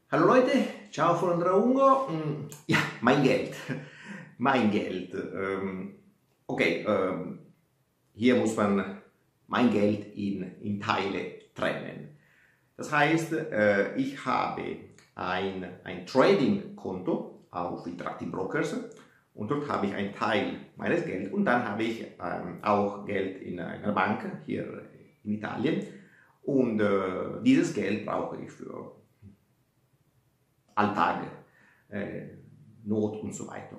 Hallo Leute, ciao von Andrea Ungo. Ja, mein Geld. Mein Geld. Okay, hier muss man mein Geld in Teile trennen. Das heißt, ich habe ein Trading-Konto auf Interactive Brokers und dort habe ich einen Teil meines Geldes und dann habe ich auch Geld in einer Bank hier in Italien und dieses Geld brauche ich für Alltag, Not und so weiter.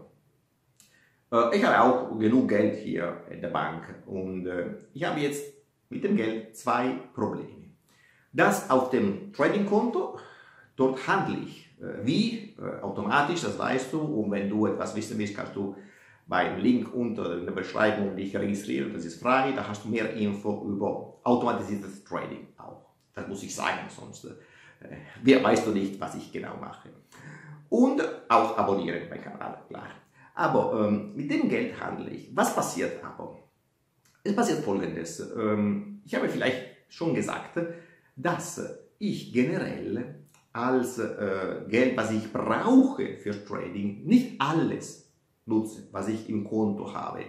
Ich habe auch genug Geld hier in der Bank und ich habe jetzt mit dem Geld zwei Probleme. Das auf dem Trading-Konto, dort handle ich wie automatisch, das weißt du, und wenn du etwas wissen willst, kannst du beim Link unter in der Beschreibung dich registrieren, das ist frei, da hast du mehr Info über automatisiertes Trading auch. Das muss ich sagen, sonst weißt du nicht, was ich genau mache. Und auch abonnieren meinen Kanal, klar. Aber mit dem Geld handle ich. Was passiert aber? Es passiert Folgendes. Ich habe vielleicht schon gesagt, dass ich generell als Geld, was ich brauche für Trading, nicht alles nutze, was ich im Konto habe.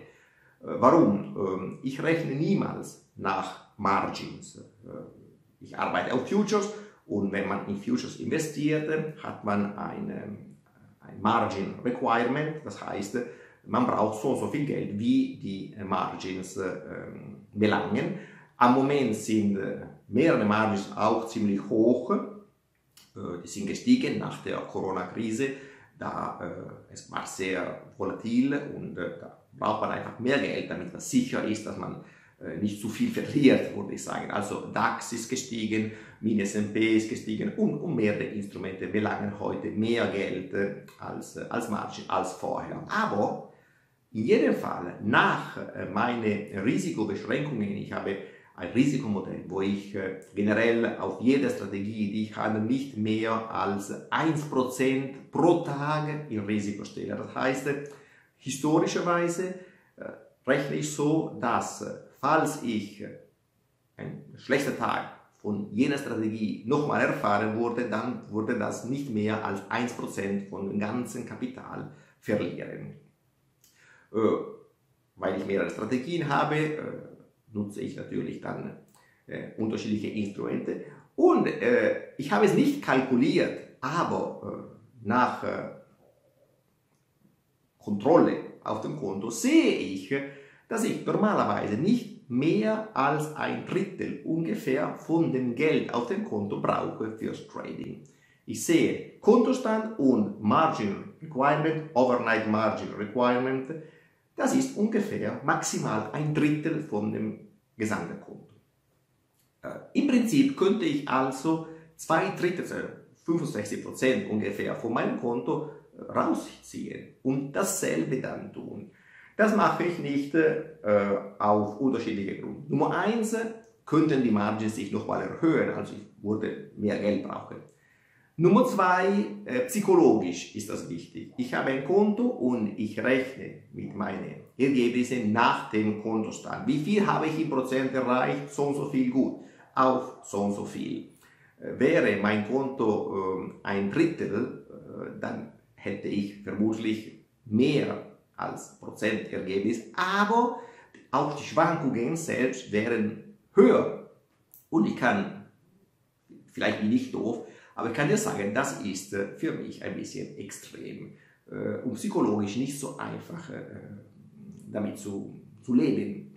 Warum? Ich rechne niemals nach Margins. Ich arbeite auf Futures. Und wenn man in Futures investiert, hat man ein Margin Requirement, das heißt, man braucht so und so viel Geld, wie die Margins belangen. Am Moment sind mehrere Margins auch ziemlich hoch, die sind gestiegen nach der Corona-Krise, da es war sehr volatil und da braucht man einfach mehr Geld, damit man sicher ist, dass man nicht zu viel verliert, würde ich sagen. Also DAX ist gestiegen, Mini-S&P ist gestiegen und mehrere Instrumente belangen heute mehr Geld als Margin als vorher. Aber in jedem Fall, nach meinen Risikobeschränkungen, ich habe ein Risikomodell, wo ich generell auf jede Strategie, die ich habe, nicht mehr als 1% pro Tag in Risiko stelle. Das heißt, historischerweise rechne ich so, dass falls ich ein schlechter Tag von jener Strategie nochmal erfahren würde, dann würde das nicht mehr als 1% von dem ganzen Kapital verlieren. Weil ich mehrere Strategien habe, nutze ich natürlich dann unterschiedliche Instrumente. Und ich habe es nicht kalkuliert, aber nach Kontrolle auf dem Konto sehe ich, dass ich normalerweise nicht mehr als ein Drittel ungefähr von dem Geld auf dem Konto brauche fürs Trading. Ich sehe Kontostand und Margin Requirement, Overnight Margin Requirement, das ist ungefähr maximal ein Drittel von dem gesamten Konto. Im Prinzip könnte ich also 2/3, 65% ungefähr von meinem Konto rausziehen und dasselbe dann tun. Das mache ich nicht auf unterschiedliche Gründe. Nummer 1, könnten die Margins sich nochmal erhöhen, also ich würde mehr Geld brauchen. Nummer 2, psychologisch ist das wichtig. Ich habe ein Konto und ich rechne mit meinen Ergebnissen nach dem Kontostand. Wie viel habe ich in Prozent erreicht? So und so viel gut. Auf so und so viel. Wäre mein Konto ein Drittel, dann hätte ich vermutlich mehr als Prozentergebnis, aber auch die Schwankungen selbst wären höher. Und ich kann, vielleicht nicht doof, aber ich kann dir sagen, das ist für mich ein bisschen extrem und psychologisch nicht so einfach damit zu leben.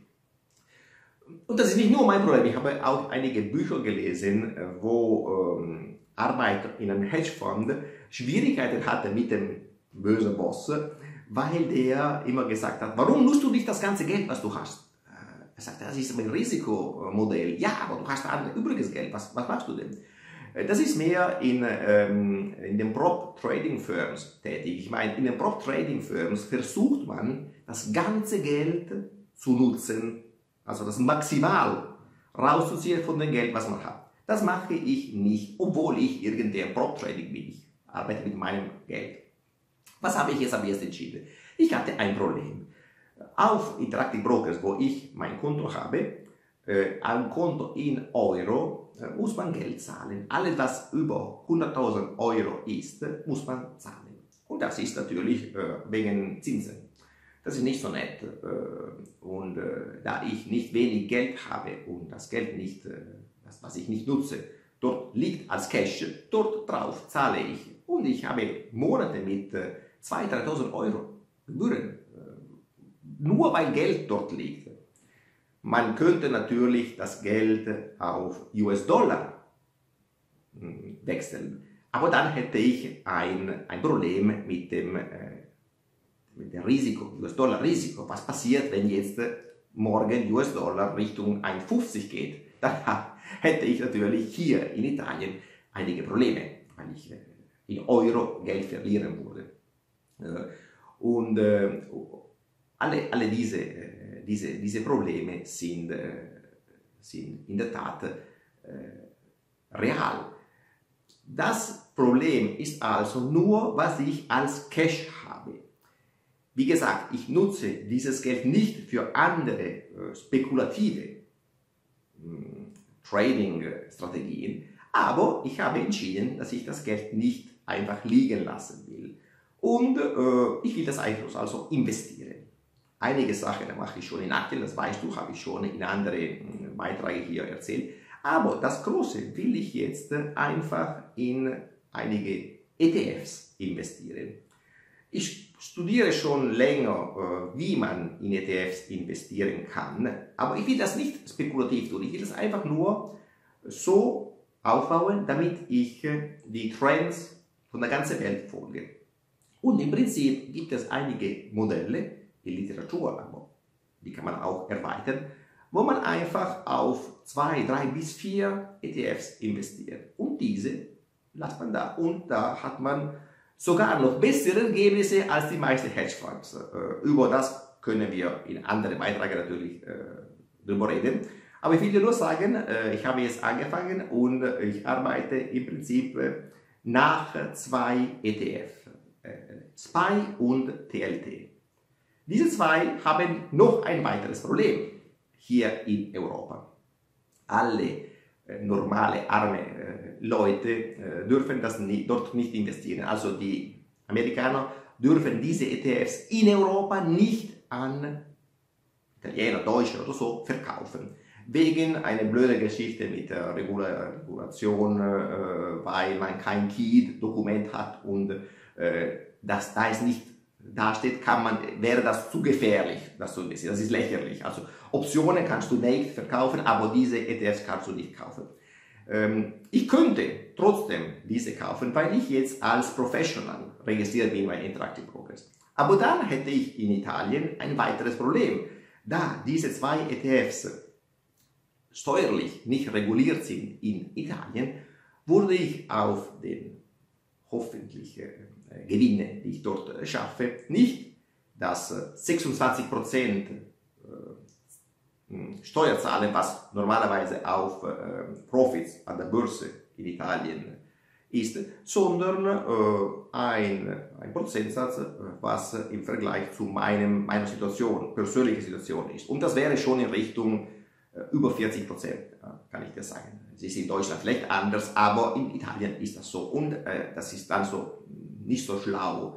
Und das ist nicht nur mein Problem, ich habe auch einige Bücher gelesen, wo Arbeiter in einem Hedgefonds Schwierigkeiten hatten mit dem bösen Boss, weil der immer gesagt hat, warum nutzt du nicht das ganze Geld, was du hast? Er sagt, das ist mein Risikomodell. Ja, aber du hast ein übriges Geld, was machst du denn? Das ist mehr in den Prop-Trading-Firms tätig. Ich meine, in den Prop-Trading-Firms versucht man, das ganze Geld zu nutzen, also das Maximal rauszuziehen von dem Geld, was man hat. Das mache ich nicht, obwohl ich irgendein Prop-Trading bin. Ich arbeite mit meinem Geld. Was habe ich jetzt am ersten entschieden? Ich hatte ein Problem. Auf Interactive Brokers, wo ich mein Konto habe, ein Konto in Euro, muss man Geld zahlen. Alles, was über 100.000 Euro ist, muss man zahlen. Und das ist natürlich wegen Zinsen. Das ist nicht so nett. Und da ich nicht wenig Geld habe und das Geld nicht, das, was ich nicht nutze, dort liegt als Cash, dort drauf zahle ich. Und ich habe Monate mit 2.000, 3.000 Euro Gebühren, nur weil Geld dort liegt. Man könnte natürlich das Geld auf US-Dollar wechseln, aber dann hätte ich ein Problem mit dem Risiko, US-Dollar-Risiko. Was passiert, wenn jetzt morgen US-Dollar Richtung 1,50 geht? Dann hätte ich natürlich hier in Italien einige Probleme, weil ich in Euro Geld verlieren würde. Und alle diese Probleme sind in der Tat real. Das Problem ist also nur, was ich als Cash habe. Wie gesagt, ich nutze dieses Geld nicht für andere spekulative Trading-Strategien, aber ich habe entschieden, dass ich das Geld nicht einfach liegen lassen will. Und ich will das einfach also investieren. Einige Sachen mache ich schon in Aktien, das weißt du, habe ich schon in anderen Beiträgen hier erzählt. Aber das Große will ich jetzt einfach in einige ETFs investieren. Ich studiere schon länger, wie man in ETFs investieren kann, aber ich will das nicht spekulativ tun. Ich will das einfach nur so aufbauen, damit ich die Trends von der ganzen Welt folge. Und im Prinzip gibt es einige Modelle in Literatur, aber die kann man auch erweitern, wo man einfach auf 2, 3 bis 4 ETFs investiert. Und diese lässt man da. Und da hat man sogar noch bessere Ergebnisse als die meisten Hedgefonds. Über das können wir in anderen Beiträgen natürlich drüber reden. Aber ich will dir nur sagen, ich habe jetzt angefangen und ich arbeite im Prinzip nach 2 ETF, SPY und TLT. Diese 2 haben noch ein weiteres Problem hier in Europa. Alle normale, arme Leute dürfen das dort nicht investieren. Also die Amerikaner dürfen diese ETFs in Europa nicht an Italiener, Deutsche oder so verkaufen. Wegen einer blöden Geschichte mit der Regulation, weil man kein KEY-Dokument hat und das da es nicht dasteht, wäre das zu gefährlich, das zu investieren. Das ist lächerlich. Also Optionen kannst du nicht verkaufen, aber diese ETFs kannst du nicht kaufen. Ich könnte trotzdem diese kaufen, weil ich jetzt als Professional registriert bin bei Interactive Brokers. Aber dann hätte ich in Italien ein weiteres Problem. Da diese 2 ETFs steuerlich nicht reguliert sind in Italien, würde ich auf den hoffentlich Gewinne, die ich dort schaffe, nicht das 26% Steuer zahlen, was normalerweise auf Profits an der Börse in Italien ist, sondern ein Prozentsatz, was im Vergleich zu meiner Situation, persönlicher Situation ist. Und das wäre schon in Richtung über 40%, kann ich dir sagen. Es ist in Deutschland vielleicht anders, aber in Italien ist das so. Und das ist dann so nicht so schlau.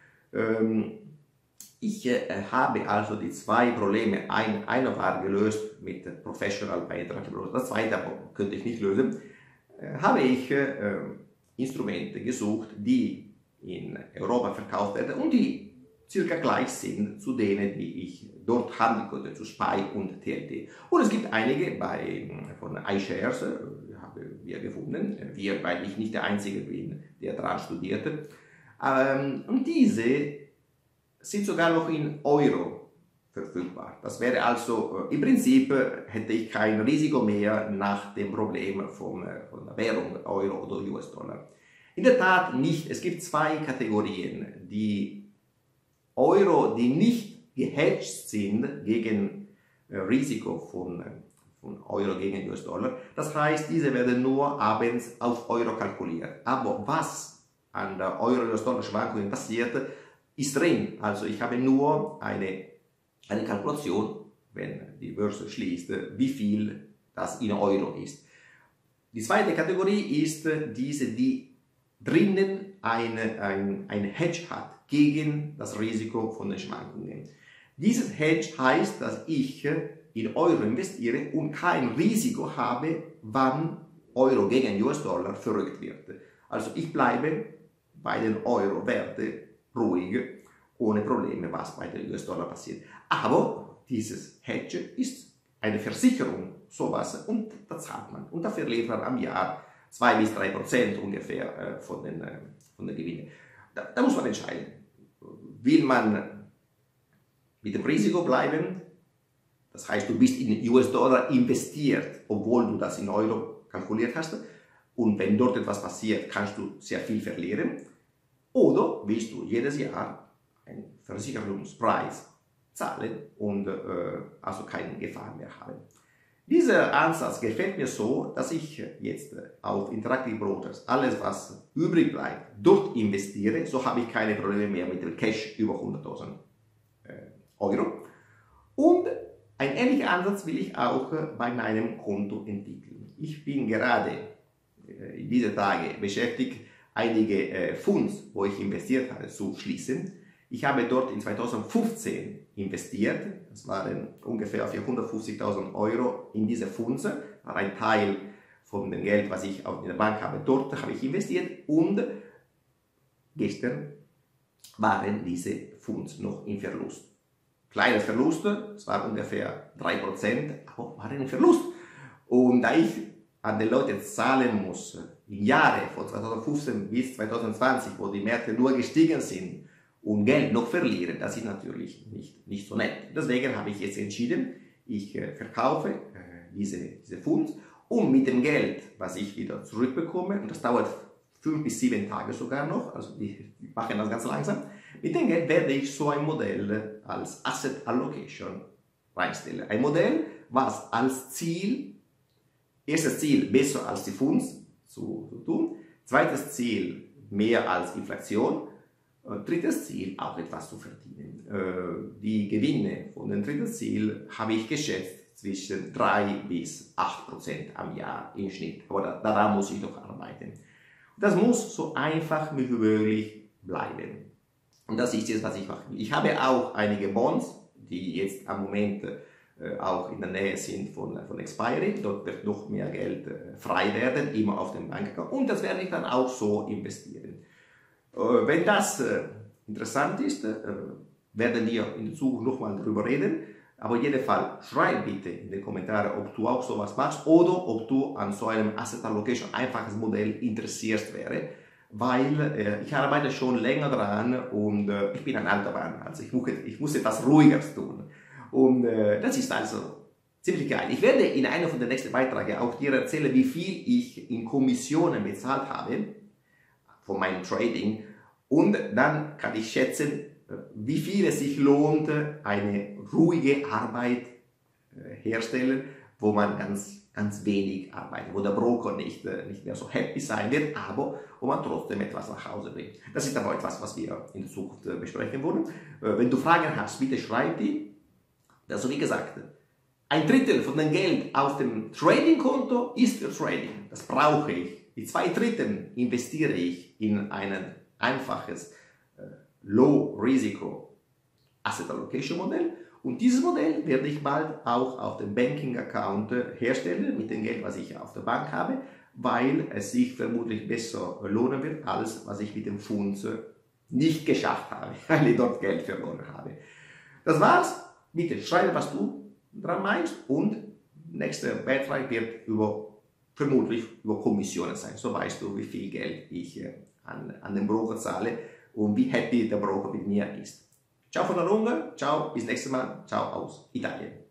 Ich habe also die 2 Probleme, einer war gelöst mit Professional bei Interactive Brokers, das zweite könnte ich nicht lösen, habe ich Instrumente gesucht, die in Europa verkauft werden und die circa gleich sind zu denen, die ich dort handeln konnte, zu SPY und TLT. Und es gibt einige von iShares, haben wir gefunden, weil ich nicht der Einzige bin, der daran studierte. Und diese sind sogar noch in Euro verfügbar. Das wäre also, im Prinzip hätte ich kein Risiko mehr nach dem Problem von der Währung, Euro oder US-Dollar. In der Tat nicht. Es gibt 2 Kategorien, die Euro, die nicht gehedged sind gegen Risiko von Euro gegen US-Dollar. Das heißt, diese werden nur abends auf Euro kalkuliert. Aber was an der Euro-US-Dollar-Schwankungen passiert, ist drin. Also ich habe nur eine Kalkulation, wenn die Börse schließt, wie viel das in Euro ist. Die zweite Kategorie ist diese, die drinnen ein Hedge hat gegen das Risiko von den Schwankungen. Dieses Hedge heißt, dass ich in Euro investiere und kein Risiko habe, wann Euro gegen US-Dollar verrückt wird. Also ich bleibe bei den Euro-Werte ruhig, ohne Probleme, was bei den US-Dollar passiert. Aber dieses Hedge ist eine Versicherung, sowas, und das zahlt man. Und dafür verliert man am Jahr 2 bis 3% ungefähr von den Gewinnen. Da muss man entscheiden. Will man mit dem Risiko bleiben? Das heißt, du bist in US-Dollar investiert, obwohl du das in Euro kalkuliert hast. Und wenn dort etwas passiert, kannst du sehr viel verlieren. Oder willst du jedes Jahr einen Versicherungspreis zahlen und also keine Gefahr mehr haben. Dieser Ansatz gefällt mir so, dass ich jetzt auf Interactive Brokers alles, was übrig bleibt, dort investiere. So habe ich keine Probleme mehr mit dem Cash über 100.000 Euro. Und ein ähnlicher Ansatz will ich auch bei meinem Konto entwickeln. Ich bin gerade in diesen Tagen beschäftigt, einige Fonds, wo ich investiert habe, zu schließen. Ich habe dort in 2015 investiert, das waren ungefähr 450.000 Euro in diese Fonds, war ein Teil von dem Geld, was ich in der Bank habe, dort habe ich investiert und gestern waren diese Fonds noch im Verlust. Kleine Verluste, es waren ungefähr 3%, aber waren ein Verlust. Und da ich an die Leute zahlen muss, in Jahren von 2015 bis 2020, wo die Märkte nur gestiegen sind und Geld noch verlieren, das ist natürlich nicht so nett. Deswegen habe ich jetzt entschieden, ich verkaufe diese Fonds und mit dem Geld, was ich wieder zurückbekomme, und das dauert 5 bis 7 Tage sogar noch, also die machen das ganz langsam, mit dem Geld werde ich so ein Modell als Asset Allocation reinstellen. Ein Modell, was als Ziel, erstes Ziel besser als die Fonds zu tun, zweites Ziel mehr als Inflation, drittes Ziel auch etwas zu verdienen. Die Gewinne von dem dritten Ziel habe ich geschätzt zwischen 3 bis 8% am Jahr im Schnitt, aber daran muss ich noch arbeiten. Das muss so einfach wie möglich bleiben. Und das ist jetzt, was ich mache. Ich habe auch einige Bonds, die jetzt am Moment auch in der Nähe sind von Expiry. Dort wird noch mehr Geld frei werden, immer auf dem Bankaccount. Und das werde ich dann auch so investieren. Wenn das interessant ist, werden wir in der Zukunft nochmal darüber reden. Aber in jedem Fall, schreib bitte in die Kommentare, ob du auch sowas machst oder ob du an so einem Asset Allocation einfaches Modell interessiert wäre. Weil ich arbeite schon länger dran und ich bin ein alter Mann, also ich muss etwas Ruhiges tun. Und das ist also ziemlich geil. Ich werde in einem von den nächsten Beiträgen auch dir erzählen, wie viel ich in Kommissionen bezahlt habe von meinem Trading. Und dann kann ich schätzen, wie viel es sich lohnt, eine ruhige Arbeit herstellen, wo man ganz wenig arbeitet, wo der Broker nicht mehr so happy sein wird, aber wo man trotzdem etwas nach Hause bringt. Das ist aber etwas, was wir in der Zukunft besprechen wollen. Wenn du Fragen hast, bitte schreib die. Also wie gesagt, ein Drittel von dem Geld auf dem Trading-Konto ist für Trading. Das brauche ich. Die 2 Drittel investiere ich in ein einfaches Low-Risiko Asset Allocation Modell. Und dieses Modell werde ich bald auch auf dem Banking-Account herstellen, mit dem Geld, was ich auf der Bank habe, weil es sich vermutlich besser lohnen wird, als was ich mit dem Fonds nicht geschafft habe, weil ich dort Geld verloren habe. Das war's. Bitte schreibe, was du dran meinst, und nächster Beitrag wird vermutlich über Kommissionen sein. So weißt du, wie viel Geld ich an den Broker zahle und wie happy der Broker mit mir ist. Ciao von der Runge, ciao, bis nächstes Mal, ciao aus Italien.